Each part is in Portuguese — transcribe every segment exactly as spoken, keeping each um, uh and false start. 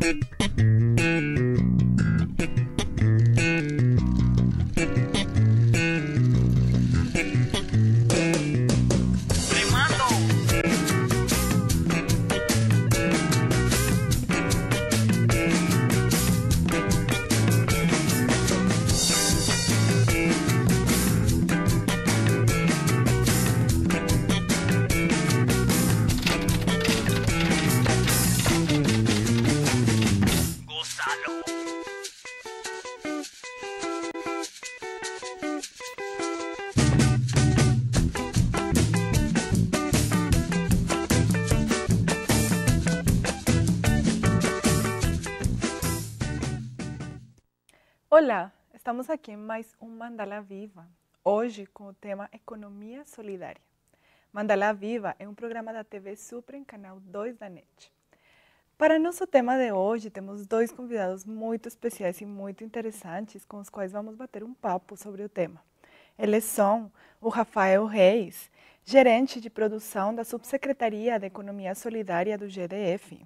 Olá, estamos aqui em mais um Mandala Viva, hoje com o tema Economia Solidária. Mandala Viva é um programa da T V Supra em canal dois da N E T. Para nosso tema de hoje, temos dois convidados muito especiais e muito interessantes com os quais vamos bater um papo sobre o tema. Eles são o Rafael Reis, gerente de produção da Subsecretaria de Economia Solidária do G D F,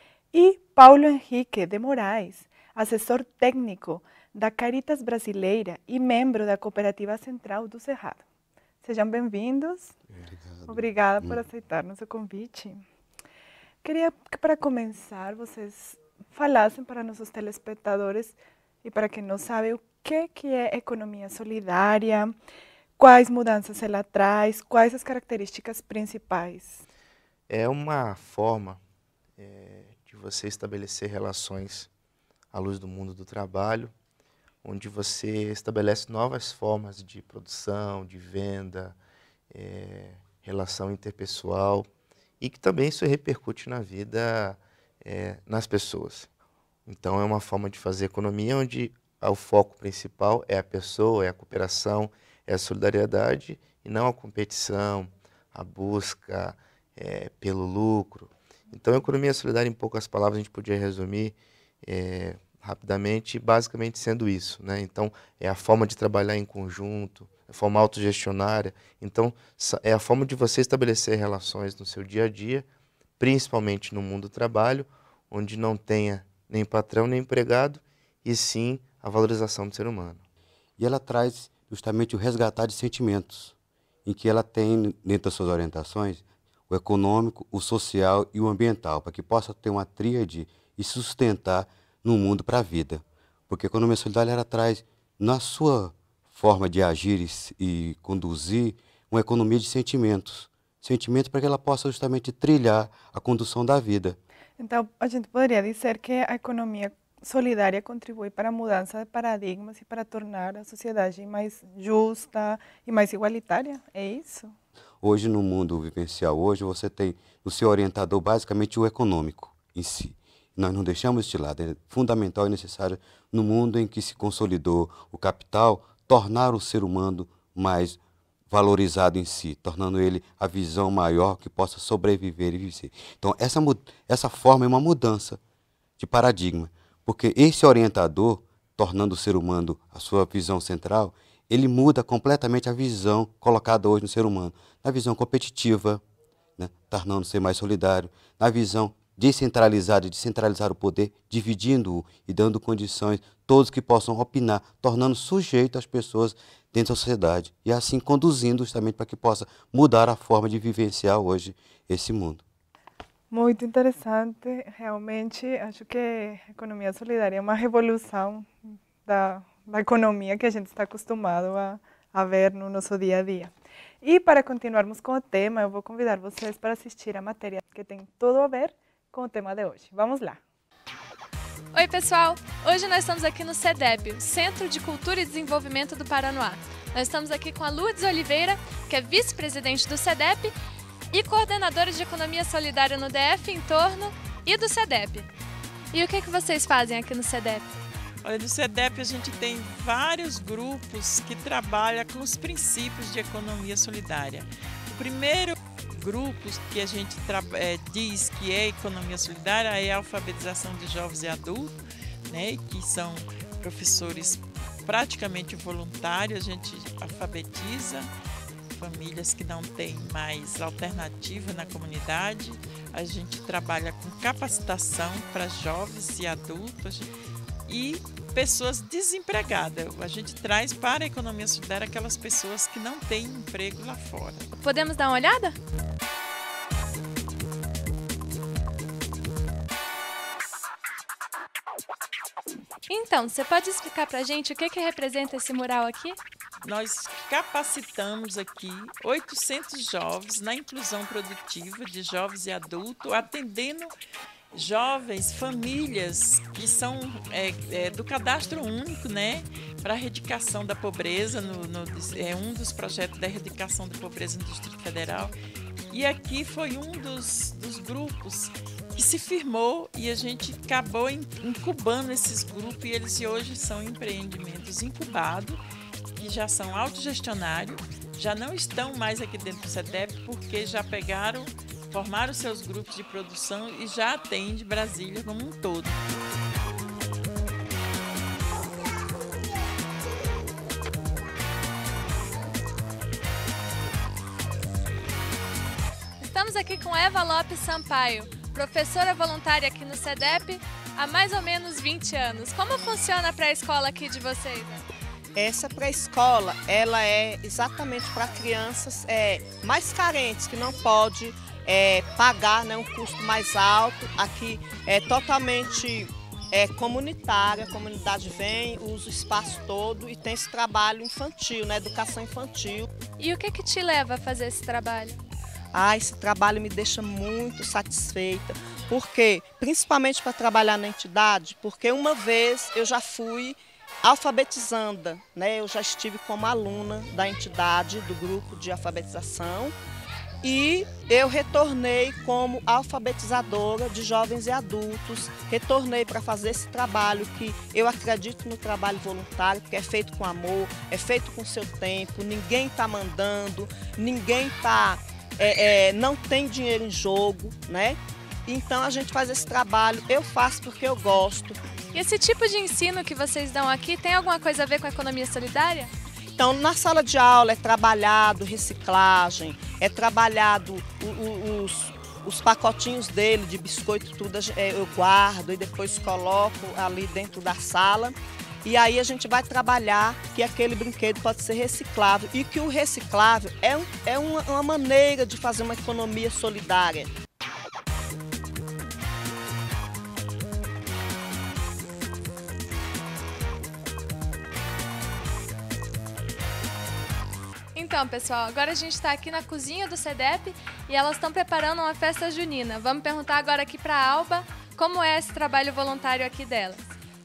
e Paulo Henrique de Moraes, assessor técnico da Caritas Brasileira e membro da Cooperativa Central do Cerrado. Sejam bem-vindos. Obrigado. Obrigada por aceitar nosso convite. Queria que, para começar, vocês falassem para nossos telespectadores e para quem não sabe o que, que é economia solidária, quais mudanças ela traz, quais as características principais. É uma forma é, de você estabelecer relações à luz do mundo do trabalho, onde você estabelece novas formas de produção, de venda, é, relação interpessoal, e que também isso repercute na vida, é, nas pessoas. Então é uma forma de fazer economia onde o foco principal é a pessoa, é a cooperação, é a solidariedade, e não a competição, a busca é, pelo lucro. Então a economia solidária, em poucas palavras, a gente podia resumir é, rapidamente, basicamente sendo isso, né? Então, é a forma de trabalhar em conjunto, a forma autogestionária. Então, é a forma de você estabelecer relações no seu dia a dia, principalmente no mundo do trabalho, onde não tenha nem patrão nem empregado, e sim a valorização do ser humano. E ela traz justamente o resgatar de sentimentos, em que ela tem, dentro das suas orientações, o econômico, o social e o ambiental, para que possa ter uma tríade e sustentar no mundo para a vida. Porque a economia solidária ela traz, na sua forma de agir e, e conduzir, uma economia de sentimentos. Sentimentos para que ela possa justamente trilhar a condução da vida. Então, a gente poderia dizer que a economia solidária contribui para a mudança de paradigmas e para tornar a sociedade mais justa e mais igualitária? É isso? Hoje, no mundo vivencial, hoje você tem no seu orientador basicamente o econômico em si. Nós não deixamos de lado, é fundamental e necessário no mundo em que se consolidou o capital, tornar o ser humano mais valorizado em si, tornando ele a visão maior que possa sobreviver e viver. Então, essa, essa forma é uma mudança de paradigma, porque esse orientador, tornando o ser humano a sua visão central, ele muda completamente a visão colocada hoje no ser humano, na visão competitiva, né, tornando-se mais solidário, na visão descentralizar e descentralizar o poder, dividindo-o e dando condições todos que possam opinar, tornando sujeito as pessoas dentro da sociedade e assim conduzindo justamente para que possa mudar a forma de vivenciar hoje esse mundo. Muito interessante, realmente acho que a economia solidária é uma revolução da, da economia que a gente está acostumado a, a ver no nosso dia a dia. E para continuarmos com o tema, eu vou convidar vocês para assistir a matéria que tem tudo a ver com o tema de hoje. Vamos lá! Oi pessoal, hoje nós estamos aqui no CEDEB, o Centro de Cultura e Desenvolvimento do Paranoá. Nós estamos aqui com a Lourdes Oliveira, que é vice-presidente do CEDEB e coordenadora de Economia Solidária no D F, Entorno e do CEDEB. E o que, que vocês fazem aqui no CEDEB? Olha, no CEDEB a gente tem vários grupos que trabalham com os princípios de economia solidária. O primeiro grupo que a gente é, diz que é economia solidária é a alfabetização de jovens e adultos, né, que são professores praticamente voluntários, a gente alfabetiza, famílias que não têm mais alternativa na comunidade. A gente trabalha com capacitação para jovens e adultos e pessoas desempregadas. A gente traz para a economia solidária aquelas pessoas que não têm emprego lá fora. Podemos dar uma olhada? Então, você pode explicar para a gente o que, que representa esse mural aqui? Nós capacitamos aqui oitocentos jovens na inclusão produtiva de jovens e adultos, atendendo jovens, famílias que são é, é, do cadastro único, né, para a erradicação da pobreza, no, no, é um dos projetos da erradicação da pobreza no Distrito Federal. E aqui foi um dos, dos grupos que se firmou e a gente acabou incubando esses grupos e eles hoje são empreendimentos incubados, que já são autogestionários, já não estão mais aqui dentro do SEDEP porque já pegaram, formaram seus grupos de produção e já atende Brasília como um todo. Estamos aqui com Eva Lopes Sampaio, professora voluntária aqui no SEDEP há mais ou menos vinte anos. Como funciona a pré-escola aqui de vocês? Essa pré-escola, ela é exatamente para crianças é, mais carentes, que não pode é, pagar, né, um custo mais alto. Aqui é totalmente é, comunitária, a comunidade vem, usa o espaço todo e tem esse trabalho infantil, né, educação infantil. E o que que te leva a fazer esse trabalho? Ah, esse trabalho me deixa muito satisfeita, porque, principalmente para trabalhar na entidade, porque uma vez eu já fui alfabetizanda, né? Eu já estive como aluna da entidade, do grupo de alfabetização, e eu retornei como alfabetizadora de jovens e adultos, retornei para fazer esse trabalho que eu acredito no trabalho voluntário, porque é feito com amor, é feito com seu tempo, ninguém está mandando, ninguém está... É, é, não tem dinheiro em jogo, né? Então a gente faz esse trabalho, eu faço porque eu gosto. E esse tipo de ensino que vocês dão aqui tem alguma coisa a ver com a economia solidária? Então, na sala de aula é trabalhado reciclagem, é trabalhado o, o, os, os pacotinhos dele de biscoito, tudo eu guardo e depois coloco ali dentro da sala. E aí a gente vai trabalhar que aquele brinquedo pode ser reciclável e que o reciclável é, um, é uma, uma maneira de fazer uma economia solidária. Então, pessoal, agora a gente está aqui na cozinha do SEDEP e elas estão preparando uma festa junina. Vamos perguntar agora aqui para a Alba como é esse trabalho voluntário aqui delas.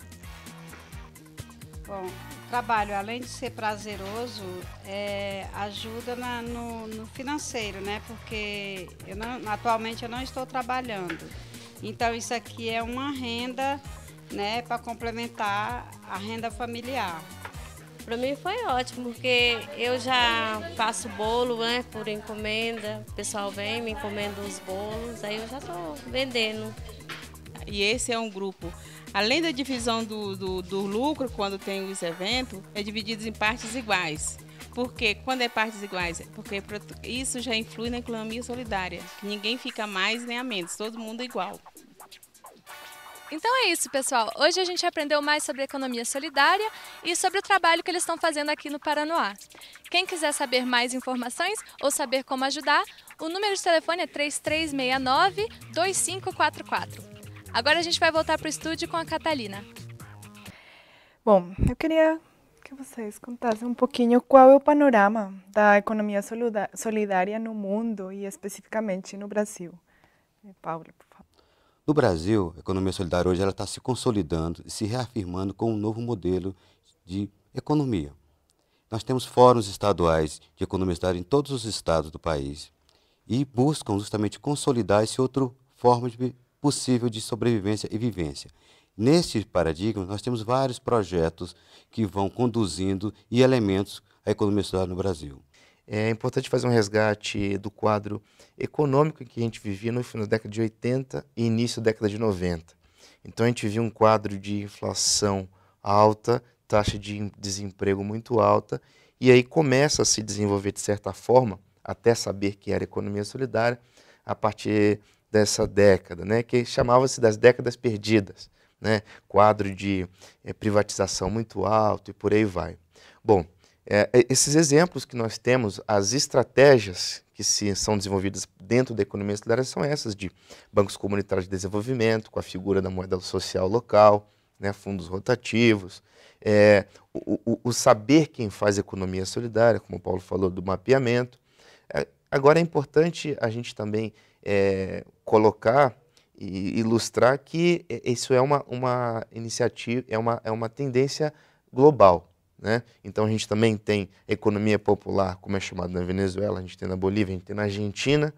Bom, o trabalho, além de ser prazeroso, é, ajuda na, no, no financeiro, né? Porque eu não, atualmente eu não estou trabalhando. Então, isso aqui é uma renda, né, para complementar a renda familiar. Para mim foi ótimo, porque eu já faço bolo, né, por encomenda. O pessoal vem, me encomenda os bolos, aí eu já estou vendendo. E esse é um grupo. Além da divisão do, do, do lucro, quando tem os eventos, é dividido em partes iguais. Por quê? Quando é partes iguais? Porque isso já influi na economia solidária. Que ninguém fica mais nem a menos, todo mundo é igual. Então é isso, pessoal. Hoje a gente aprendeu mais sobre a economia solidária e sobre o trabalho que eles estão fazendo aqui no Paranoá. Quem quiser saber mais informações ou saber como ajudar, o número de telefone é três três seis nove, dois cinco quatro quatro. Agora a gente vai voltar para o estúdio com a Catalina. Bom, eu queria que vocês contassem um pouquinho qual é o panorama da economia solidária no mundo e especificamente no Brasil. Paula, por favor. No Brasil, a economia solidária hoje está se consolidando e se reafirmando como um novo modelo de economia. Nós temos fóruns estaduais de economia solidária em todos os estados do país e buscam justamente consolidar essa outra forma de possível de sobrevivência e vivência. Neste paradigma, nós temos vários projetos que vão conduzindo e elementos à economia solidária no Brasil. É importante fazer um resgate do quadro econômico que a gente vivia no final da década de oitenta e início da década de noventa. Então a gente vivia um quadro de inflação alta, taxa de desemprego muito alta, E aí começa a se desenvolver, de certa forma, até saber que era economia solidária, a partir dessa década, né, que chamava-se das décadas perdidas, né, quadro de é, privatização muito alto e por aí vai. Bom, é, esses exemplos que nós temos, as estratégias que se, são desenvolvidas dentro da economia solidária são essas de bancos comunitários de desenvolvimento, com a figura da moeda social local, né, fundos rotativos, é, o, o, o saber quem faz economia solidária, como o Paulo falou, do mapeamento. É, agora é importante a gente também é, colocar e ilustrar que isso é uma, uma iniciativa, é uma, é uma tendência global. Né? Então a gente também tem economia popular, como é chamado na Venezuela, a gente tem na Bolívia, a gente tem na Argentina,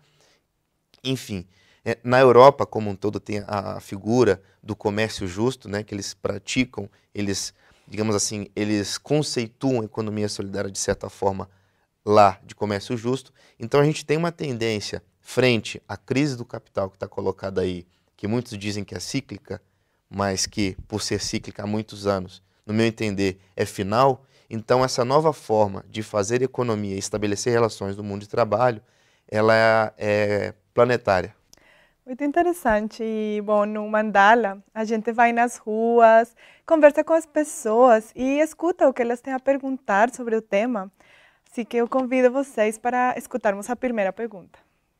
enfim. É, na Europa, como um todo, tem a, a figura do comércio justo, né, que eles praticam, eles, digamos assim, eles conceituam a economia solidária de certa forma lá de comércio justo. Então a gente tem uma tendência frente à crise do capital que está colocada aí, que muitos dizem que é cíclica, mas que por ser cíclica há muitos anos, no meu entender, é final. Então essa nova forma de fazer economia e estabelecer relações no mundo de trabalho, ela é, é planetária. Muito interessante. E, bom, no Mandala, a gente vai nas ruas, conversa com as pessoas e escuta o que elas têm a perguntar sobre o tema. Assim que eu convido vocês para escutarmos a primeira pergunta.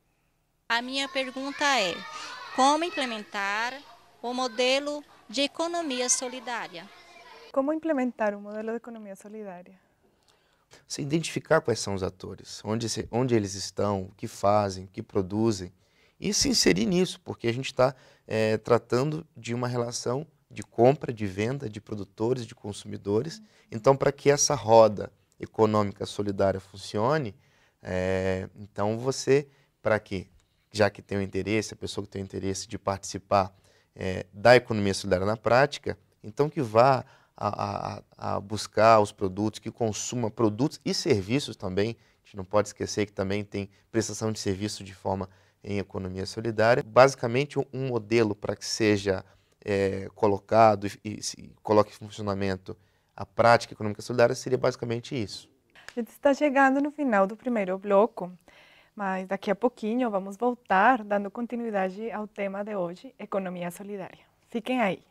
A minha pergunta é: como implementar o modelo de economia solidária? Como implementar o modelo de economia solidária? Você identificar quais são os atores, onde, se, onde eles estão, o que fazem, o que produzem, e se inserir nisso, porque a gente está é, tratando de uma relação de compra, de venda, de produtores, de consumidores. Uhum. Então, para que essa roda econômica solidária funcione, é, então você, para que, já que tem o interesse, a pessoa que tem o interesse de participar é, da economia solidária na prática, então que vá a, a, a buscar os produtos, que consuma produtos e serviços também. A gente não pode esquecer que também tem prestação de serviço de forma em economia solidária. Basicamente, um modelo para que seja é, colocado e, e se coloque em funcionamento a prática econômica solidária seria basicamente isso. A gente está chegando no final do primeiro bloco, mas daqui a pouquinho vamos voltar dando continuidade ao tema de hoje, economia solidária. Fiquem aí.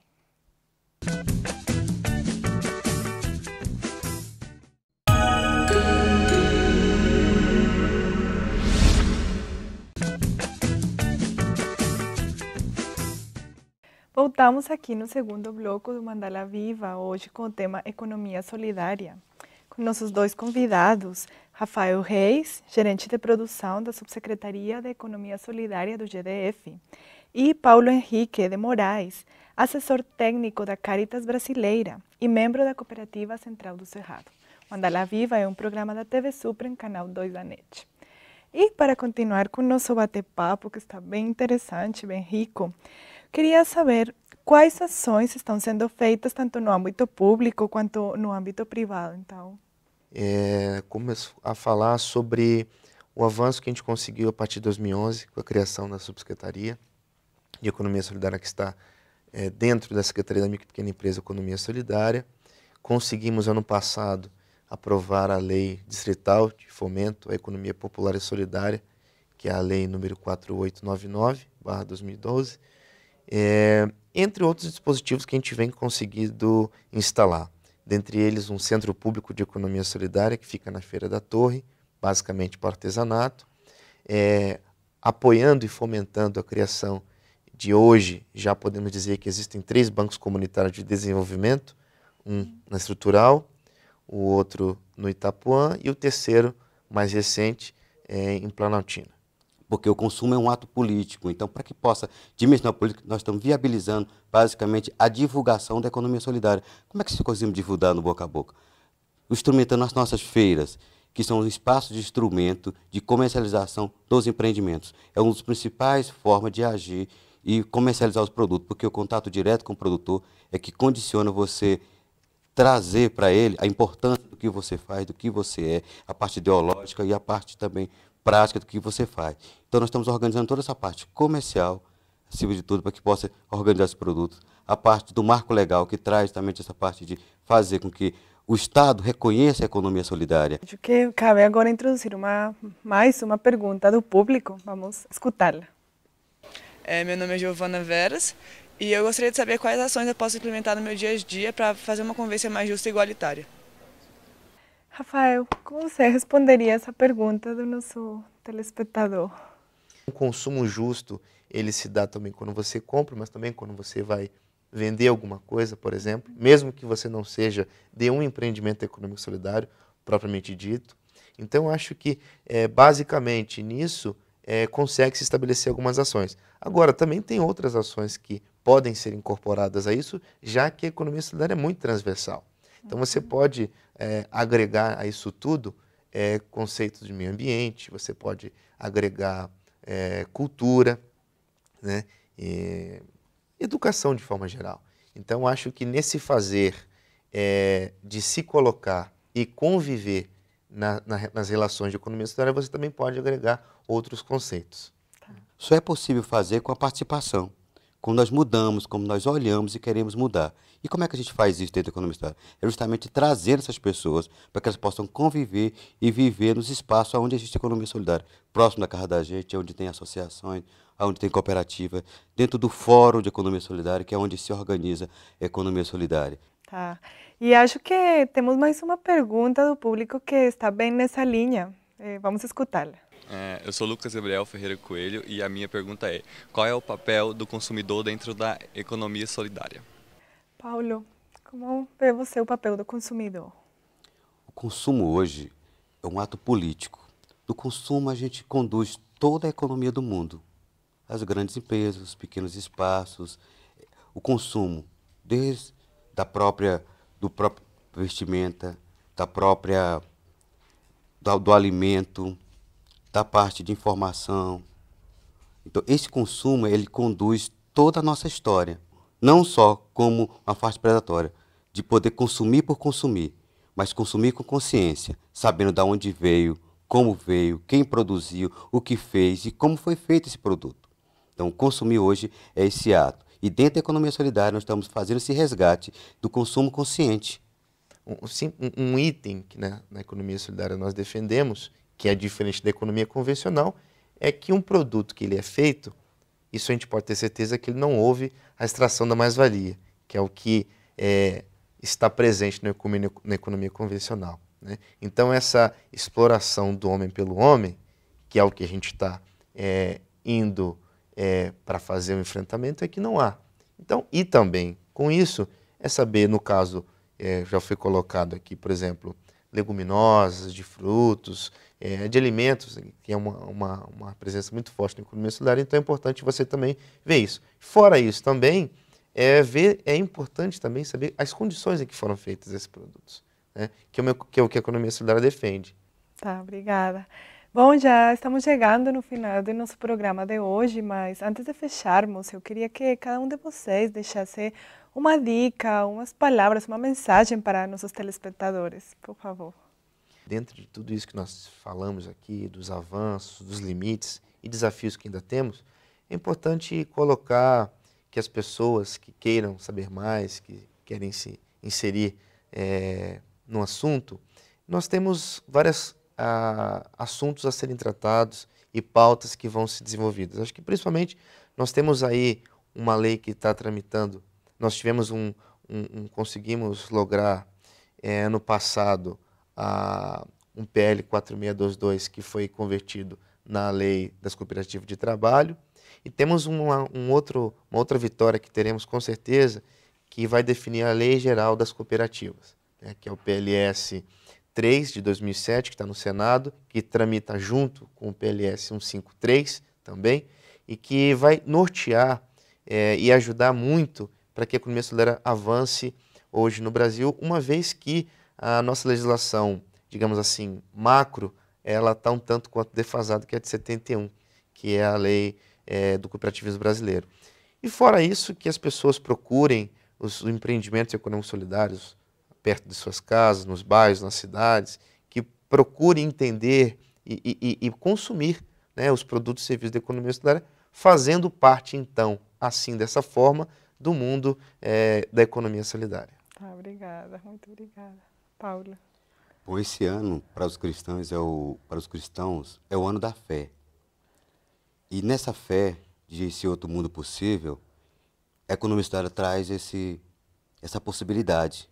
Voltamos aqui no segundo bloco do Mandala Viva, hoje com o tema Economia Solidária, com nossos dois convidados, Rafael Reis, gerente de produção da Subsecretaria de Economia Solidária do G D F, e Paulo Henrique de Moraes, assessor técnico da Caritas Brasileira e membro da Cooperativa Central do Cerrado. Mandala Viva é um programa da T V Supra em canal dois da NET. E para continuar com o nosso bate-papo, que está bem interessante, bem rico, queria saber quais ações estão sendo feitas tanto no âmbito público quanto no âmbito privado, então. É, começo a falar sobre o avanço que a gente conseguiu a partir de dois mil e onze, com a criação da Subsecretaria de Economia Solidária, que está é, dentro da Secretaria da Micro e Pequena Empresa Economia Solidária. Conseguimos, ano passado, aprovar a Lei Distrital de Fomento à Economia Popular e Solidária, que é a Lei número quatro mil oitocentos e noventa e nove barra dois mil e doze, É, entre outros dispositivos que a gente vem conseguindo instalar. Dentre eles, um Centro Público de Economia Solidária, que fica na Feira da Torre, basicamente para artesanato, é, apoiando e fomentando a criação de hoje, já podemos dizer que existem três bancos comunitários de desenvolvimento, um na Estrutural, o outro no Itapuã e o terceiro, mais recente, é, em Planaltina. Porque o consumo é um ato político. Então, para que possa dimensionar a política, nós estamos viabilizando, basicamente, a divulgação da economia solidária. Como é que se conseguimos divulgar no boca a boca? Instrumentando as nossas feiras, que são os espaços de instrumento de comercialização dos empreendimentos. É uma das principais formas de agir e comercializar os produtos, porque o contato direto com o produtor é que condiciona você trazer para ele a importância do que você faz, do que você é, a parte ideológica e a parte também prática do que você faz. Então, nós estamos organizando toda essa parte comercial, acima de tudo, para que possa organizar esses produtos. A parte do marco legal, que traz também essa parte de fazer com que o Estado reconheça a economia solidária. Acho que cabe agora introduzir uma, mais uma pergunta do público. Vamos escutá-la. É, meu nome é Giovana Veras e eu gostaria de saber quais ações eu posso implementar no meu dia a dia para fazer uma convivência mais justa e igualitária. Rafael, como você responderia essa pergunta do nosso telespectador? O consumo justo, ele se dá também quando você compra, mas também quando você vai vender alguma coisa, por exemplo, mesmo que você não seja de um empreendimento econômico solidário, propriamente dito. Então, eu acho que, é, basicamente, nisso, é, consegue-se estabelecer algumas ações. Agora, também tem outras ações que podem ser incorporadas a isso, já que a economia solidária é muito transversal. Então, você pode é, agregar a isso tudo é, conceitos de meio ambiente, você pode agregar é, cultura, né, e educação de forma geral. Então, acho que nesse fazer é, de se colocar e conviver na, na, nas relações de economia solidária, você também pode agregar outros conceitos. Só é possível fazer com a participação, quando nós mudamos, como nós olhamos e queremos mudar. E como é que a gente faz isso dentro da economia solidária? É justamente trazer essas pessoas para que elas possam conviver e viver nos espaços onde existe economia solidária. Próximo da casa da gente, onde tem associações, onde tem cooperativa, dentro do Fórum de Economia Solidária, que é onde se organiza a economia solidária. Tá. E acho que temos mais uma pergunta do público que está bem nessa linha. Eh, vamos escutá-la. É, eu sou Lucas Gabriel Ferreira Coelho e a minha pergunta é: qual é o papel do consumidor dentro da economia solidária? Paulo, como vê você o papel do consumidor? O consumo hoje é um ato político. No consumo a gente conduz toda a economia do mundo. As grandes empresas, os pequenos espaços, o consumo, desde da própria, do próprio vestimenta, da própria, do, do alimento, da parte de informação. Então, esse consumo, ele conduz toda a nossa história, não só como uma parte predatória, de poder consumir por consumir, mas consumir com consciência, sabendo de onde veio, como veio, quem produziu, o que fez e como foi feito esse produto. Então, consumir hoje é esse ato. E dentro da economia solidária, nós estamos fazendo esse resgate do consumo consciente. Um, um item que, né, na economia solidária nós defendemos, que é diferente da economia convencional, é que um produto que ele é feito, isso a gente pode ter certeza que ele não houve a extração da mais-valia, que é o que é, está presente na economia, na economia convencional, né? Então, essa exploração do homem pelo homem, que é o que a gente está é, indo é, para fazer o enfrentamento, é que não há. Então, e também, com isso, é saber, no caso, é, já foi colocado aqui, por exemplo, leguminosas, de frutos, é, de alimentos, que é uma, uma, uma presença muito forte na economia solidária, então é importante você também ver isso. Fora isso também, é, ver, é importante também saber as condições em que foram feitos esses produtos, né? que, é o, que é o que a economia solidária defende. Tá, obrigada. Bom, já estamos chegando no final do nosso programa de hoje, mas antes de fecharmos, eu queria que cada um de vocês deixasse uma dica, umas palavras, uma mensagem para nossos telespectadores, por favor. Dentro de tudo isso que nós falamos aqui, dos avanços, dos limites e desafios que ainda temos, é importante colocar que as pessoas que queiram saber mais, que querem se inserir é, no assunto, nós temos vários ah, assuntos a serem tratados e pautas que vão ser desenvolvidas. Acho que principalmente nós temos aí uma lei que está tramitando. Nós tivemos um, um, um conseguimos lograr é, ano passado a, um P L quatro seis dois dois que foi convertido na lei das cooperativas de trabalho, e temos uma, um outro, uma outra vitória que teremos com certeza, que vai definir a Lei Geral das Cooperativas, né, que é o P L S três de dois mil e sete, que está no Senado, que tramita junto com o P L S cento e cinquenta e três também, e que vai nortear é, e ajudar muito para que a economia solidária avance hoje no Brasil, uma vez que a nossa legislação, digamos assim, macro, ela está um tanto quanto defasada, que é de setenta e um, que é a lei é, do cooperativismo brasileiro. E fora isso, que as pessoas procurem os empreendimentos econômicos solidários perto de suas casas, nos bairros, nas cidades, que procurem entender e, e, e consumir, né, os produtos e serviços da economia solidária, fazendo parte, então, assim, dessa forma, do mundo é, da economia solidária. Ah, obrigada, muito obrigada. Paulo? Bom, esse ano para os cristãos é o para os cristãos é o ano da fé. E nessa fé de esse outro mundo possível, a economia solidária traz esse essa possibilidade.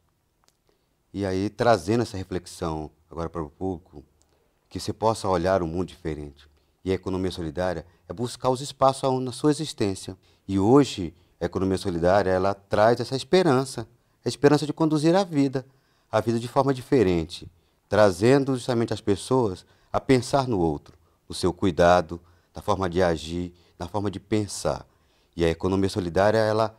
E aí trazendo essa reflexão agora para o público, que você possa olhar um mundo diferente. E a economia solidária é buscar os espaços na sua existência. E hoje a economia solidária ela traz essa esperança, a esperança de conduzir a vida, a vida de forma diferente, trazendo justamente as pessoas a pensar no outro, no seu cuidado, na forma de agir, na forma de pensar. E a economia solidária, ela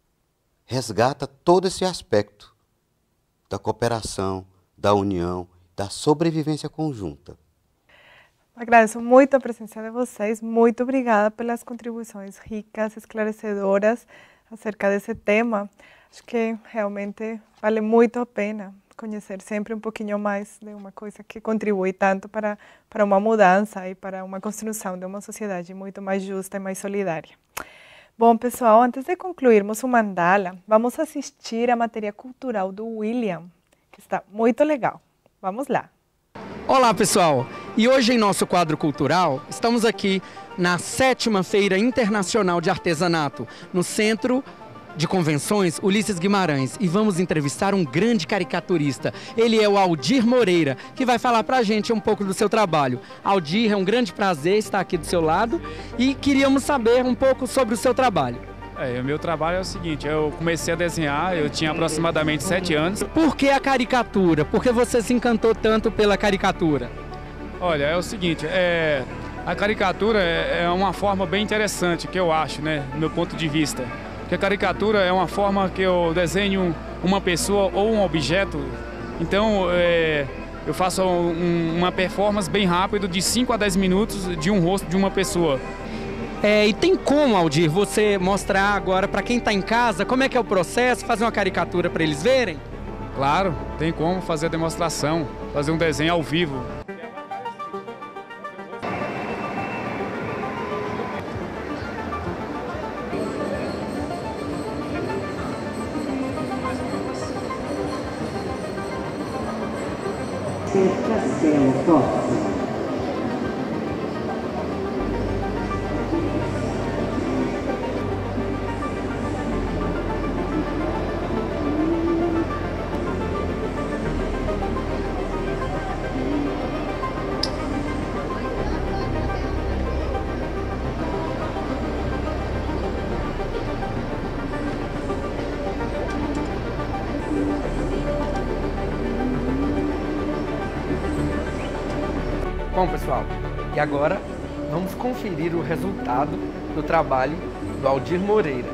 resgata todo esse aspecto da cooperação, da união, da sobrevivência conjunta. Agradeço muito a presença de vocês, muito obrigada pelas contribuições ricas, esclarecedoras acerca desse tema. Acho que realmente vale muito a pena conhecer sempre um pouquinho mais de uma coisa que contribui tanto para, para uma mudança e para uma construção de uma sociedade muito mais justa e mais solidária. Bom, pessoal, antes de concluirmos o Mandala, vamos assistir a matéria cultural do William, que está muito legal. Vamos lá. Olá, pessoal! E hoje em nosso quadro cultural, estamos aqui na sétima Feira Internacional de Artesanato, no Centro de Convenções Ulisses Guimarães, e vamos entrevistar um grande caricaturista. Ele é o Aldir Moreira, que vai falar pra gente um pouco do seu trabalho. Aldir, é um grande prazer estar aqui do seu lado e queríamos saber um pouco sobre o seu trabalho. É, o meu trabalho é o seguinte, eu comecei a desenhar, eu tinha aproximadamente sete anos. Por que a caricatura? Por que você se encantou tanto pela caricatura? Olha, é o seguinte, é, a caricatura é, é uma forma bem interessante, que eu acho, né, do meu ponto de vista. Porque a caricatura é uma forma que eu desenho uma pessoa ou um objeto. Então, é, eu faço um, uma performance bem rápida de cinco a dez minutos de um rosto de uma pessoa. É, e tem como, Aldir, você mostrar agora para quem está em casa como é que é o processo, fazer uma caricatura para eles verem? Claro, tem como fazer a demonstração, fazer um desenho ao vivo. Castelo Top. Bom, pessoal, e agora vamos conferir o resultado do trabalho do Aldir Moreira.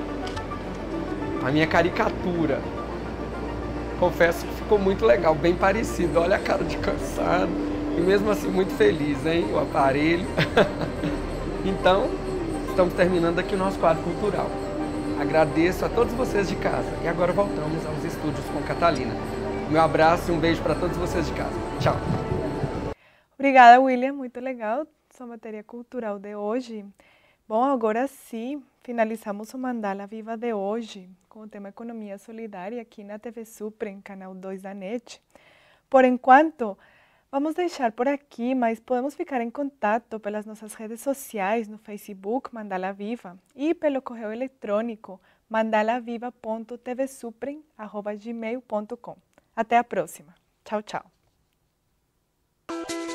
A minha caricatura. Confesso que ficou muito legal, bem parecido. Olha a cara de cansado e mesmo assim muito feliz, hein? O aparelho. Então, estamos terminando aqui o nosso quadro cultural. Agradeço a todos vocês de casa e agora voltamos aos estúdios com Catalina. Meu abraço e um beijo para todos vocês de casa. Tchau! Obrigada, William. Muito legal sua matéria cultural de hoje. Bom, agora sim, finalizamos o Mandala Viva de hoje com o tema Economia Solidária aqui na T V Suprem, canal dois da NET. Por enquanto, vamos deixar por aqui, mas podemos ficar em contato pelas nossas redes sociais, no Facebook, Mandala Viva, e pelo correio eletrônico mandalaviva ponto tvsuprem arroba gmail ponto com. Até a próxima. Tchau, tchau.